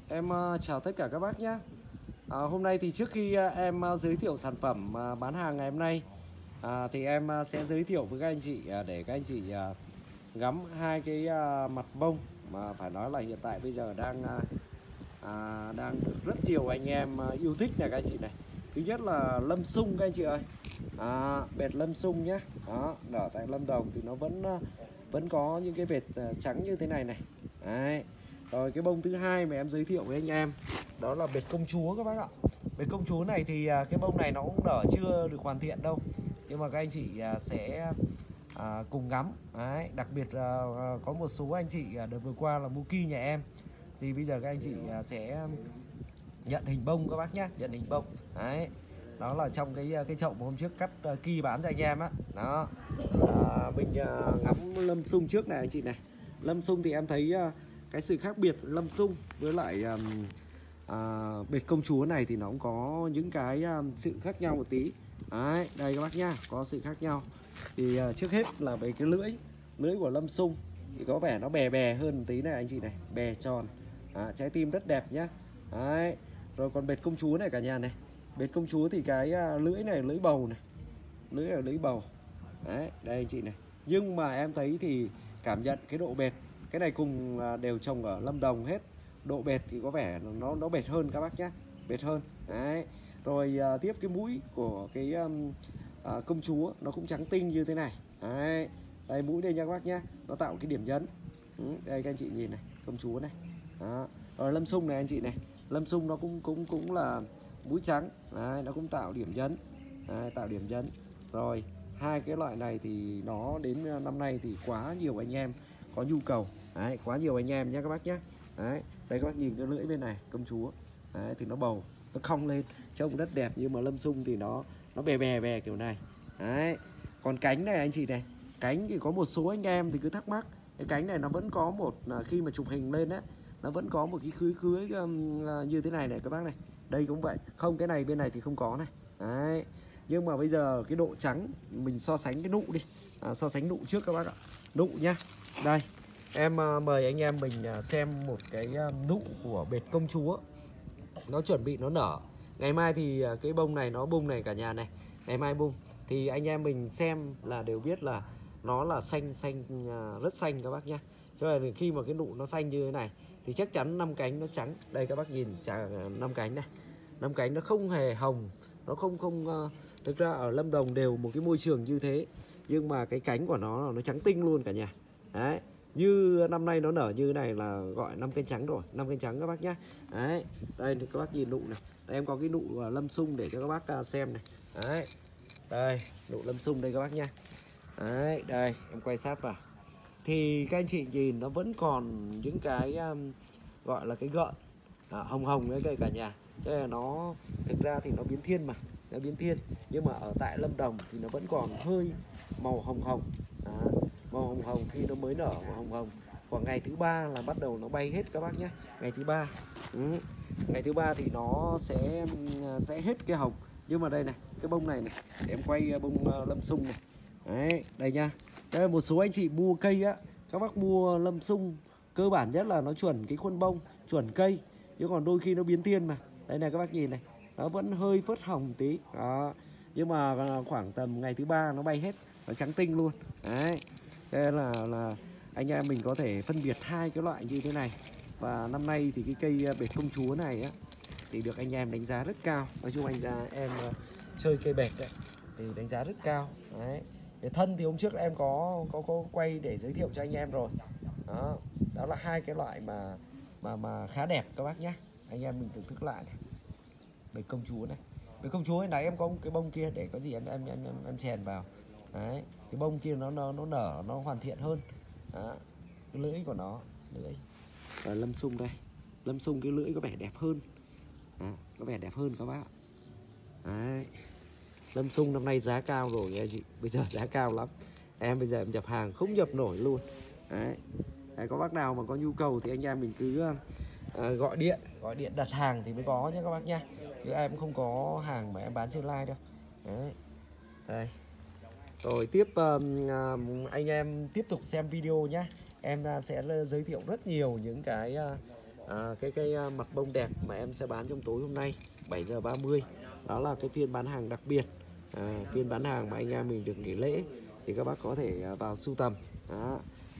Em chào tất cả các bác nhé. Hôm nay thì trước khi em giới thiệu sản phẩm bán hàng ngày hôm nay thì em sẽ giới thiệu với các anh chị để các anh chị ngắm hai cái mặt bông mà phải nói là hiện tại bây giờ đang được rất nhiều anh em yêu thích này các anh chị này. Thứ nhất là lâm sung các anh chị ơi. Bệt lâm sung nhé. Đó, ở tại Lâm Đồng thì nó vẫn có những cái vệt trắng như thế này này. Đấy. Rồi cái bông thứ hai mà em giới thiệu với anh em đó là bệt công chúa các bác ạ. Bệt công chúa này thì cái bông này nó cũng nở chưa được hoàn thiện đâu, nhưng mà các anh chị sẽ cùng ngắm. Đấy, đặc biệt có một số anh chị đợt vừa qua là mua ki nhà em thì bây giờ các anh chị sẽ nhận hình bông các bác nhé, nhận hình bông. Đấy, đó là trong cái chậu mà hôm trước cắt ki bán cho anh em á. Đó, mình ngắm lâm sung trước này anh chị này. Lâm sung thì em thấy cái sự khác biệt lâm sung với lại bệt công chúa này thì nó cũng có những cái sự khác nhau một tí. Đấy, đây các bác nhá, có sự khác nhau. Thì trước hết là về cái lưỡi của lâm sung thì có vẻ nó bè bè hơn một tí này anh chị này, bè tròn, trái tim rất đẹp nhá. Đấy, rồi còn bệt công chúa này cả nhà này, bệt công chúa thì cái lưỡi này lưỡi bầu này, lưỡi là lưỡi bầu. Đấy, đây anh chị này. Nhưng mà em thấy thì cảm nhận cái độ bệt, cái này cùng đều trồng ở Lâm Đồng hết, độ bệt thì có vẻ nó bệt hơn các bác nhé, bệt hơn. Đấy, rồi tiếp cái mũi của cái công chúa nó cũng trắng tinh như thế này. Đấy, đây mũi đây nha các bác nhé, nó tạo cái điểm nhấn. Đây các anh chị nhìn này, công chúa này. Đó. Rồi lâm sung này anh chị này, lâm sung nó cũng là mũi trắng. Đấy, nó cũng tạo điểm nhấn. Đấy, tạo điểm nhấn. Rồi hai cái loại này thì nó đến năm nay thì quá nhiều anh em có nhu cầu. Đấy, quá nhiều anh em nhé các bác nhé. Đấy, đây các bác nhìn cái lưỡi bên này công chúa. Đấy, thì nó bầu, nó cong lên trông rất đẹp, nhưng mà lâm sung thì nó bè bè bè kiểu này. Đấy, còn cánh này anh chị này, cánh thì có một số anh em thì cứ thắc mắc cái cánh này nó vẫn có một khi mà chụp hình lên đấy nó vẫn có một cái khưới như thế này này các bác này. Đây cũng vậy, không cái này bên này thì không có này. Đấy, nhưng mà bây giờ cái độ trắng mình so sánh cái nụ đi, so sánh nụ trước các bác ạ, nụ nhá. Đây em mời anh em mình xem một cái nụ của bệt công chúa, nó chuẩn bị nó nở. Ngày mai thì cái bông này nó bung này cả nhà này, ngày mai bung thì anh em mình xem là đều biết là nó là xanh rất xanh các bác nhá. Cho nên khi mà cái nụ nó xanh như thế này thì chắc chắn 5 cánh nó trắng. Đây các bác nhìn 5 cánh này, 5 cánh nó không hề hồng, nó không thực ra ở Lâm Đồng đều một cái môi trường như thế, nhưng mà cái cánh của nó trắng tinh luôn cả nhà. Đấy, như năm nay nó nở như thế này là gọi 5 cánh trắng rồi, 5 cánh trắng các bác nhá. Đấy, đây thì các bác nhìn nụ này. Đây, em có cái nụ lâm sung để cho các bác xem này. Đấy, đây nụ lâm sung đây các bác nhá. Đấy, đây em quay sát vào thì các anh chị nhìn nó vẫn còn những cái gọi là cái gợn hồng hồng đấy cả nhà. Cho nên là nó thực ra thì nó biến thiên mà, nó biến thiên, nhưng mà ở tại Lâm Đồng thì nó vẫn còn hơi màu hồng hồng. Màu hồng hồng khi nó mới nở màu hồng hồng. Khoảng ngày thứ 3 là bắt đầu nó bay hết các bác nhé, ngày thứ 3. Ngày thứ 3 thì nó sẽ hết cái hồng. Nhưng mà đây này, cái bông này này, để em quay bông lâm sung này. Đấy, đây nha. Đây, một số anh chị mua cây á, các bác mua lâm sung cơ bản nhất là nó chuẩn cái khuôn bông, chuẩn cây, chứ còn đôi khi nó biến thiên mà. Đây này các bác nhìn này, nó vẫn hơi phớt hồng tí. Đó. Nhưng mà khoảng tầm ngày thứ 3 nó bay hết, nó trắng tinh luôn. Đấy. Thế là anh em mình có thể phân biệt hai cái loại như thế này. Và năm nay thì cái cây bệt công chúa này á thì được anh em đánh giá rất cao. Nói chung em chơi cây bệt đấy thì đánh giá rất cao. Đấy. Để thân thì hôm trước em có quay để giới thiệu cho anh em rồi. Đó là hai cái loại mà khá đẹp các bác nhé. Anh em mình thưởng thức lại này. Bệt công chúa này. Bệt công chúa hồi nãy em có một cái bông kia để có gì em chèn vào. Đấy, cái bông kia nó nở, nó hoàn thiện hơn. Đó, cái lưỡi của nó, lưỡi. Rồi lâm sung đây, lâm sung cái lưỡi có vẻ đẹp hơn. Có vẻ đẹp hơn các bác. Đấy, lâm sung năm nay giá cao rồi anh chị, bây giờ giá cao lắm. Em bây giờ em nhập hàng không nhập nổi luôn. Đấy, có bác nào mà có nhu cầu thì anh em mình cứ gọi điện đặt hàng thì mới có nhé các bác nhá. Chứ em không có hàng mà em bán trên live đâu. Đấy, đây. Rồi tiếp anh em tiếp tục xem video nhé. Em sẽ giới thiệu rất nhiều những cái mặt bông đẹp mà em sẽ bán trong tối hôm nay 7 giờ 30. Đó là cái phiên bán hàng đặc biệt, phiên bán hàng mà anh em mình được nghỉ lễ thì các bác có thể vào sưu tầm. Đó.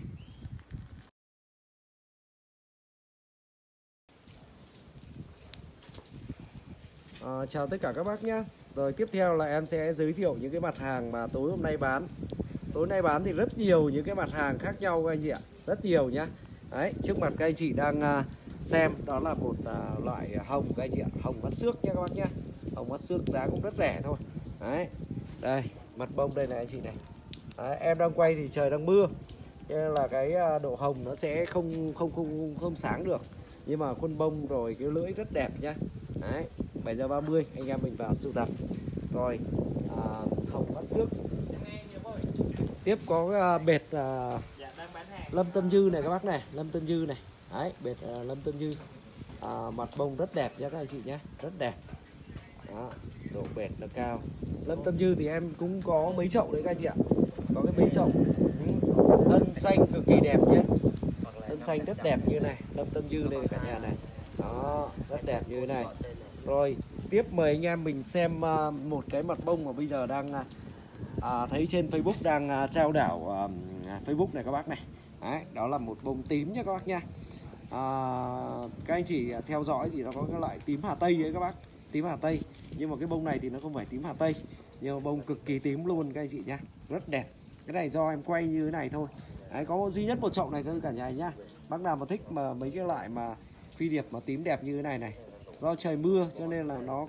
Chào tất cả các bác nhé. Rồi tiếp theo là em sẽ giới thiệu những cái mặt hàng mà tối hôm nay bán. Tối nay bán thì rất nhiều những cái mặt hàng khác nhau các anh chị ạ, rất nhiều nhá. Đấy, trước mặt các anh chị đang xem đó là một loại hồng các anh chị ạ, hồng mắt xước nha các bác nhé. Hồng mắt xước giá cũng rất rẻ thôi. Đấy, đây mặt bông đây này anh chị này. Đấy, em đang quay thì trời đang mưa nên là cái độ hồng nó sẽ không sáng được, nhưng mà khuôn bông rồi cái lưỡi rất đẹp nhá. Đấy, 7 giờ 30 anh em mình vào sưu tập. Rồi hồng mắt xước. Tiếp có bệt Lâm Tâm Dư này các bác này, Lâm Tâm Dư này. Đấy, bệt Lâm Tâm Dư. Mặt bông rất đẹp nhé các anh chị nhé, rất đẹp. Đó, độ bệt nó cao. Lâm Tâm Dư thì em cũng có mấy chậu đấy các anh chị ạ. Có cái mấy chậu. Thân xanh cực kỳ đẹp nhé. Thân xanh rất đẹp như này, Lâm Tâm Dư đây cả nhà này. Đó, rất đẹp như thế này. Rồi, tiếp mời anh em mình xem một cái mặt bông mà bây giờ đang thấy trên Facebook đang trao đảo Facebook này các bác này. Đấy, đó là một bông tím nha các bác nha. Các anh chị theo dõi thì nó có cái loại tím Hà Tây ấy các bác, tím Hà Tây. Nhưng mà cái bông này thì nó không phải tím Hà Tây, nhưng mà bông cực kỳ tím luôn các anh chị nhá, rất đẹp. Cái này do em quay như thế này thôi. Đấy, có duy nhất một chậu này thôi cả nhà nhá. Bác nào mà thích mà mấy cái loại mà phi điệp mà tím đẹp như thế này này, do trời mưa cho nên là nó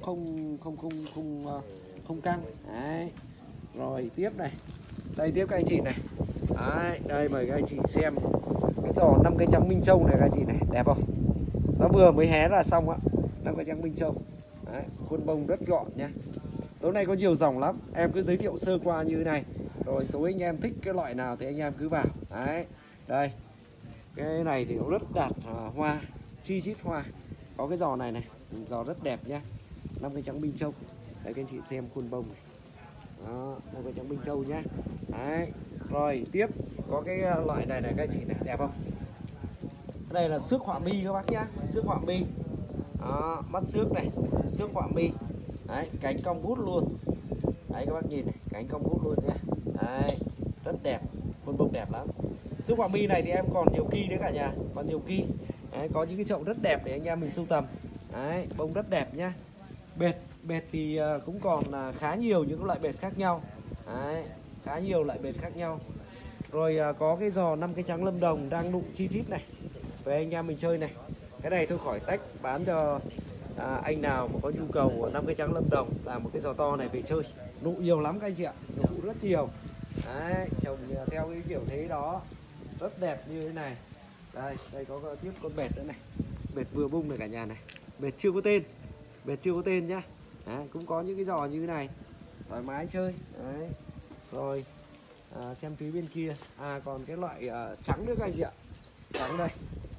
không căng. Đấy. Rồi tiếp này, đây tiếp các anh chị này. Đấy, đây mời các anh chị xem cái giò 5 cây trắng Minh Châu này các anh chị này, đẹp không? Nó vừa mới hé là xong á, 5 cây trắng Minh Châu. Đấy, khuôn bông rất gọn nhá. Tối nay có nhiều dòng lắm, em cứ giới thiệu sơ qua như thế này. Rồi tối anh em thích cái loại nào thì anh em cứ vào. Đấy, đây. Cái này thì nó rất đạt hoa, chi chít hoa. Có cái giò này này, giò rất đẹp nhá. 5 cây trắng Minh Châu. Đấy các anh chị xem khuôn bông này. Đó, 5 cây trắng Minh Châu nhá. Đấy. Rồi tiếp có cái loại này này các anh chị này, đẹp không? Cái này là xước họa mi các bác nhá, xước họa mi. Đó, mắt xước này, xước họa mi. Đấy, cánh cong vút luôn. Đấy các bác nhìn này, cánh cong vút luôn nhá. Đấy, rất đẹp, khuôn bông đẹp lắm. Xước họa mi này thì em còn nhiều kỳ nữa cả nhà, còn nhiều kỳ. Đấy, có những cái chậu rất đẹp để anh em mình sưu tầm. Đấy, bông rất đẹp nhá. Bệt thì cũng còn khá nhiều những loại bệt khác nhau. Đấy, khá nhiều loại bệt khác nhau. Rồi có cái giò 5 cây trắng Lâm Đồng đang nụ chi chít này, về anh em mình chơi này. Cái này tôi khỏi tách bán cho anh nào mà có nhu cầu 5 cây trắng Lâm Đồng, làm một cái giò to này về chơi. Nụ nhiều lắm các anh chị ạ, nụ rất nhiều. Đấy, trồng theo cái kiểu thế đó, rất đẹp như thế này. Đây có tiếp con bệt nữa này, bệt vừa bung này cả nhà này, bệt chưa có tên, bệt chưa có tên nhá. Đấy, cũng có những cái giò như thế này, thoải mái chơi. Đấy. Rồi xem phía bên kia, còn cái loại trắng nữa các anh chị ạ. Trắng đây,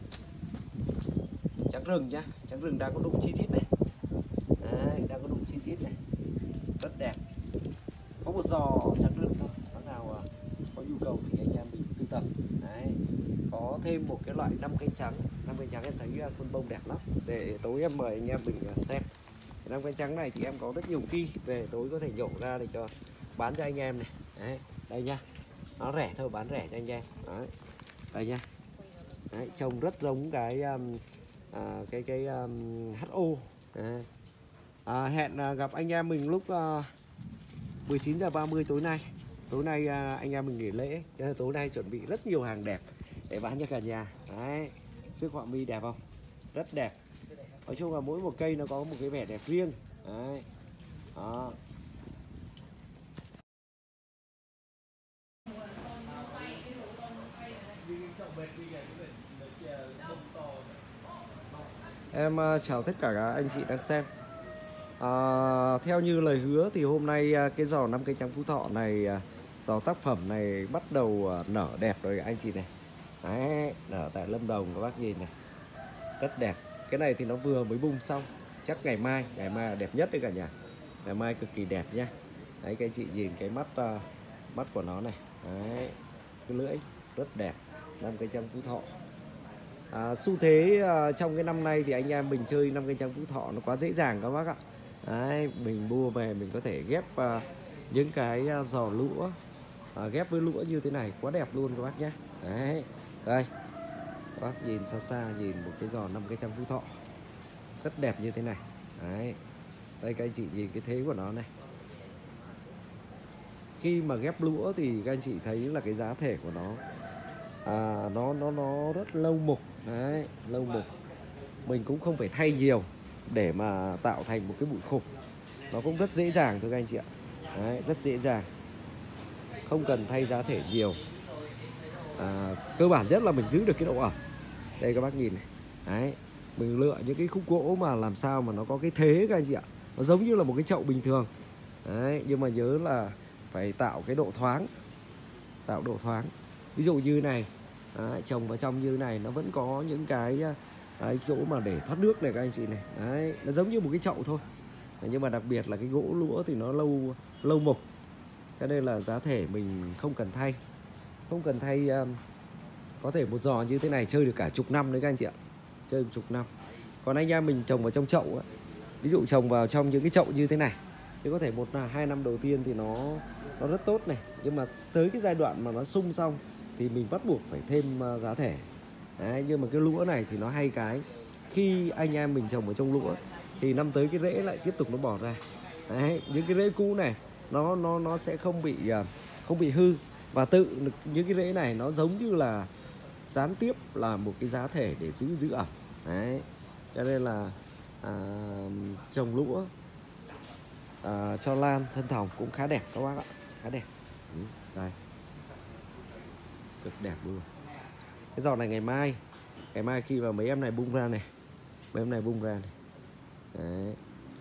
trắng rừng nhá, trắng rừng đang có đụng chi chít này. Đấy, đang có đụng chi chít này, rất đẹp. Có một giò trắng rừng thôi, bác nào có nhu cầu thì anh em mình sưu tầm. Đấy, có thêm một cái loại 5 cây trắng. 5 cây trắng em thấy khuôn bông đẹp lắm, để tối em mời anh em mình xem. 5 cây trắng này thì em có rất nhiều kỳ, về tối có thể nhổ ra để cho bán cho anh em này. Đấy, đây nha, nó rẻ thôi, bán rẻ cho anh em. Đấy, đây nha. Đấy, trông rất giống cái HO. Đấy. Hẹn gặp anh em mình lúc 19 giờ 30 tối nay. Tối nay anh em mình nghỉ lễ, cho nên tối nay chuẩn bị rất nhiều hàng đẹp để bán cho cả nhà. Đấy, xước họa mi đẹp không? Rất đẹp. Nói chung là mỗi một cây nó có một cái vẻ đẹp riêng. Đấy. Đó. Em chào tất cả các anh chị đang xem. Theo như lời hứa thì hôm nay cái giò 5 cây trắng Phú Thọ này, giò tác phẩm này bắt đầu nở đẹp rồi anh chị này. Đấy, nở tại Lâm Đồng các bác nhìn này, rất đẹp. Cái này thì nó vừa mới bung xong, chắc ngày mai là đẹp nhất đấy cả nhà. Ngày mai cực kỳ đẹp nhá. Đấy, các anh chị nhìn cái mắt của nó này. Đấy, cái lưỡi rất đẹp, 5 cây trắng Phú Thọ. xu thế trong cái năm nay thì anh em mình chơi năm cây trắng Phú Thọ nó quá dễ dàng các bác ạ. Đấy, mình mua về mình có thể ghép những cái giò lũa ghép với lũa như thế này quá đẹp luôn các bác nhé. Đấy, đây các bác nhìn xa xa, nhìn một cái giò 5 cây trắng Phú Thọ rất đẹp như thế này. Đấy, đây các anh chị nhìn cái thế của nó này. Khi mà ghép lũa thì các anh chị thấy là cái giá thể của nó rất lâu mục. Đấy, lâu mục. Mình cũng không phải thay nhiều để mà tạo thành một cái bụi khủng. Nó cũng rất dễ dàng thôi các anh chị ạ. Đấy, rất dễ dàng, không cần thay giá thể nhiều. Cơ bản nhất là mình giữ được cái độ ẩm. Đây các bác nhìn này. Đấy, mình lựa những cái khúc gỗ mà làm sao mà nó có cái thế các anh chị ạ. Nó giống như là một cái chậu bình thường. Đấy, nhưng mà nhớ là phải tạo cái độ thoáng. Tạo độ thoáng. Ví dụ như này, trồng vào trong như này nó vẫn có những cái chỗ mà để thoát nước này các anh chị này. Đấy, nó giống như một cái chậu thôi. Nhưng mà đặc biệt là cái gỗ lũa thì nó lâu mục, cho nên là giá thể mình không cần thay. Không cần thay. Có thể một giò như thế này chơi được cả chục năm đấy các anh chị ạ. Chơi chục năm. Còn anh em mình trồng vào trong chậu ấy, ví dụ trồng vào trong những cái chậu như thế này thì có thể 1-2 năm đầu tiên thì nó rất tốt này. Nhưng mà tới cái giai đoạn mà nó sung xong thì mình bắt buộc phải thêm giá thể. Đấy, nhưng mà cái lũa này thì nó hay cái, khi anh em mình trồng ở trong lũa thì năm tới cái rễ lại tiếp tục nó bỏ ra. Đấy, những cái rễ cũ này nó sẽ không bị hư, và tự những cái rễ này nó giống như là gián tiếp là một cái giá thể để giữ ẩm. Đấy, cho nên là trồng lũa cho lan thân thòng cũng khá đẹp các bác ạ, khá đẹp. Đây, cực đẹp luôn. Cái giò này ngày mai khi mà mấy em này bung ra này, mấy em này bung ra này. Đấy,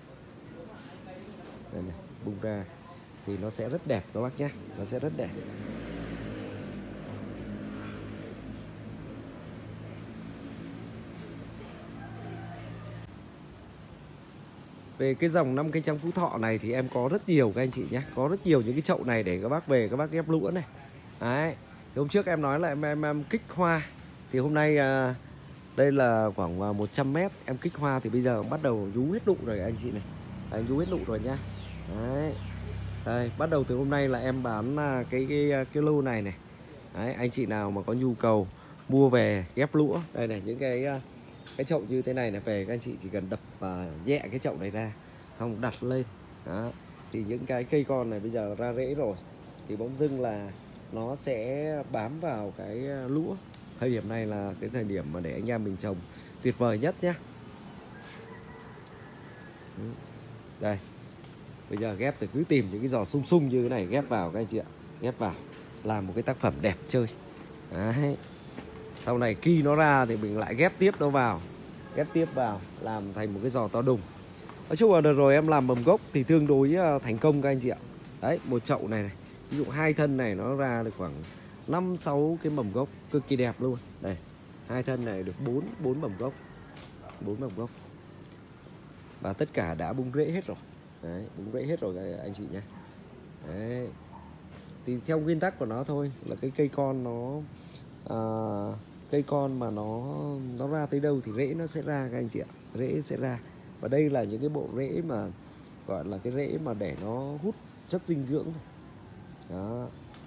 đây này, bung ra thì nó sẽ rất đẹp các bác nhé, nó sẽ rất đẹp. Về cái dòng 5 cây trắng Phú Thọ này thì em có rất nhiều các anh chị nhé. Có rất nhiều những cái chậu này để các bác về các bác ghép lũa này. Đấy, thì hôm trước em nói là em kích hoa. Thì hôm nay đây là khoảng 100 mét em kích hoa thì bây giờ bắt đầu rú hết nụ rồi anh chị này. Đấy, rú hết nụ rồi nhá. Đấy. Đây, bắt đầu từ hôm nay là em bán cái lô này này. Đấy, anh chị nào mà có nhu cầu mua về ghép lũa, đây này, những cái chậu như thế này là về các anh chị chỉ cần đập nhẹ cái chậu này ra, không đặt lên. Đó, thì những cái cây con này bây giờ ra rễ rồi thì bỗng dưng là nó sẽ bám vào cái lũa. Thời điểm này là cái thời điểm mà để anh em mình trồng tuyệt vời nhất nhé. Đây, bây giờ ghép thì cứ tìm những cái giò sung sung như thế này ghép vào các anh chị ạ, ghép vào làm một cái tác phẩm đẹp chơi. Đấy, sau này khi nó ra thì mình lại ghép tiếp nó vào, ghép tiếp vào làm thành một cái giò to đùng. Nói chung là đợt rồi em làm mầm gốc thì tương đối thành công các anh chị ạ. Đấy, một chậu này này, ví dụ 2 thân này nó ra được khoảng 5-6 cái mầm gốc cực kỳ đẹp luôn. Đây, 2 thân này được 4 mầm gốc, 4 mầm gốc, và tất cả đã bung rễ hết rồi. Đấy, bung rễ hết rồi anh chị nhé. Đấy, thì theo nguyên tắc của nó thôi là cái cây con nó cây con mà nó ra tới đâu thì rễ nó sẽ ra các anh chị ạ, rễ sẽ ra. Và đây là những cái bộ rễ mà gọi là cái rễ mà để nó hút chất dinh dưỡng. Đó,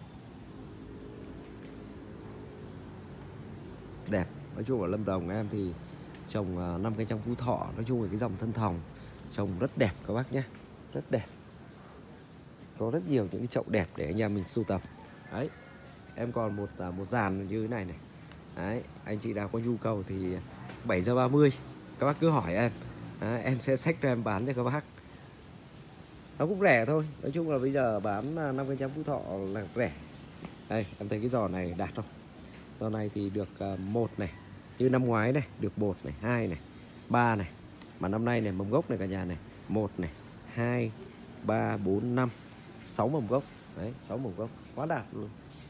đẹp. Nói chung ở Lâm Đồng em thì trồng 5 cây trắng Phú Thọ, nói chung là cái dòng thân thòng trồng rất đẹp các bác nhé, rất đẹp. Có rất nhiều những cái chậu đẹp để anh em mình sưu tập. Đấy, em còn một dàn như thế này này. Đấy, anh chị nào có nhu cầu thì 7h30 các bác cứ hỏi em. Đấy, em sẽ xách ra em bán cho các bác. Nó cũng rẻ thôi. Nói chung là bây giờ bán 5 cây trắng Phú Thọ là rẻ. Đây, em thấy cái giò này đạt không? Giò này thì được 1 này, như năm ngoái này, được 1 này, 2 này, 3 này. Mà năm nay này, mầm gốc này cả nhà này, 1 này, 2, 3, 4, 5, 6 mầm gốc. Đấy, 6 mầm gốc, quá đạt luôn.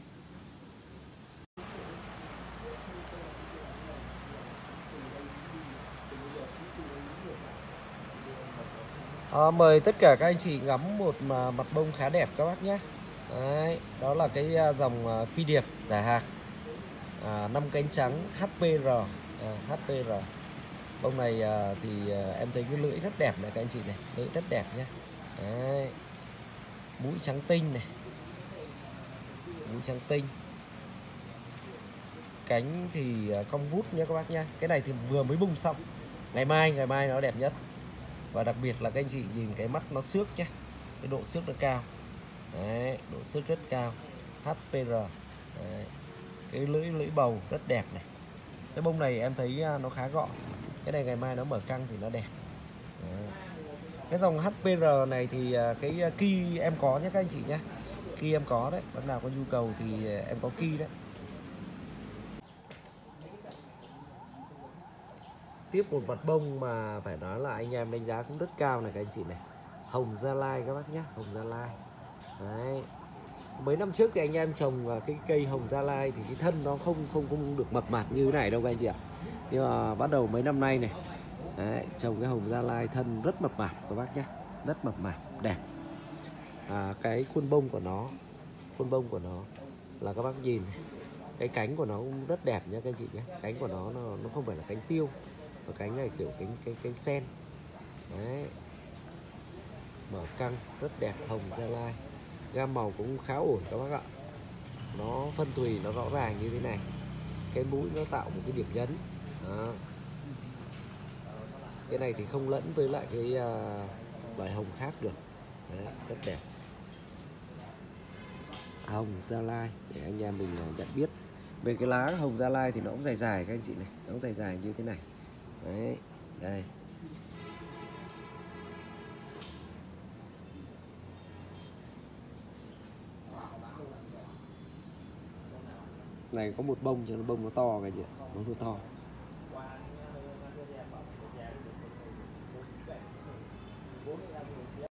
Mời tất cả các anh chị ngắm một mặt bông khá đẹp các bác nhé. Đấy, đó là cái dòng phi điệp giả hạc 5 cánh trắng HPR. HPR. Bông này thì em thấy cái lưỡi rất đẹp này các anh chị này, lưỡi rất đẹp nhé. Đấy. Mũi trắng tinh này, mũi trắng tinh, cánh thì cong vút nhé các bác nhé. Cái này thì vừa mới bung xong, ngày mai nó đẹp nhất. Và đặc biệt là các anh chị nhìn cái mắt nó xước nhé, cái độ xước nó cao. Đấy, độ xước rất cao, HPR. Đấy. Cái lưỡi bầu rất đẹp này. Cái bông này em thấy nó khá gọn. Cái này ngày mai nó mở căng thì nó đẹp. Đấy. Cái dòng HPR này thì cái ki em có nhé các anh chị nhé. Ki em có đấy, bác nào có nhu cầu thì em có ki đấy. Tiếp một mặt bông mà phải nói là anh em đánh giá cũng rất cao này các anh chị này. Hồng Gia Lai các bác nhé, Hồng Gia Lai. Đấy. Mấy năm trước thì anh em trồng cái cây Hồng Gia Lai thì cái thân nó không được mập mạp như thế này đâu các anh chị ạ. Nhưng mà bắt đầu mấy năm nay này, đấy, trồng cái Hồng Gia Lai thân rất mập mạp các bác nhé, rất mập mạp, đẹp. Cái khuôn bông của nó là các bác nhìn này. Cái cánh của nó cũng rất đẹp nhé các anh chị nhé. Cánh của nó không phải là cánh tiêu, mà cánh này kiểu cánh sen. Đấy. Mở căng rất đẹp, Hồng Gia Lai. Gam màu cũng khá ổn các bác ạ. Nó phân thùy, nó rõ ràng như thế này. Cái mũi nó tạo một cái điểm nhấn. Đó. Cái này thì không lẫn với lại cái loại hồng khác được. Đấy, rất đẹp. Hồng Gia Lai để anh em mình nhận biết. Về cái lá Hồng Gia Lai thì nó cũng dài dài các anh chị này, nó cũng dài dài như thế này. Đấy, đây. Này có một bông cho nó bông nó to cái gì, bông nó to.